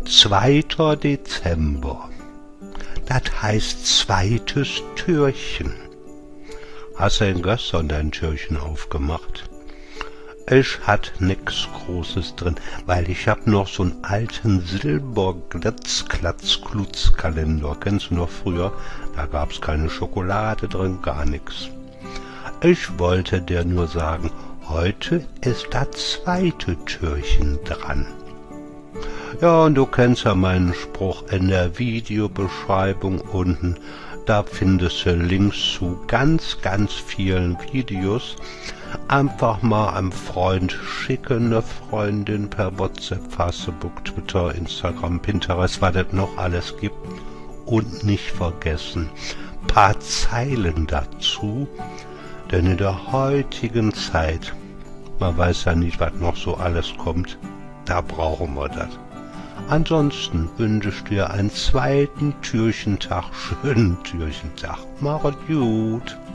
2. Dezember. Das heißt zweites Türchen. Hast du denn gestern dein Türchen aufgemacht? Ich hat nix Großes drin, weil ich hab noch so einen alten Silber-Glitz-Klatz-Klutz-Kalender. Kennst du noch früher? Da gab's keine Schokolade drin, gar nix. Ich wollte dir nur sagen, heute ist das 2. Türchen dran. Ja, und du kennst ja meinen Spruch in der Videobeschreibung unten. Da findest du Links zu ganz, ganz vielen Videos. Einfach mal einem Freund schicken, eine Freundin per WhatsApp, Facebook, Twitter, Instagram, Pinterest, was es noch alles gibt. Und nicht vergessen, paar Zeilen dazu, denn in der heutigen Zeit, man weiß ja nicht, was noch so alles kommt, da brauchen wir das. Ansonsten wünsche ich dir einen 2. Türchentag, schönen Türchentag. Mach es gut.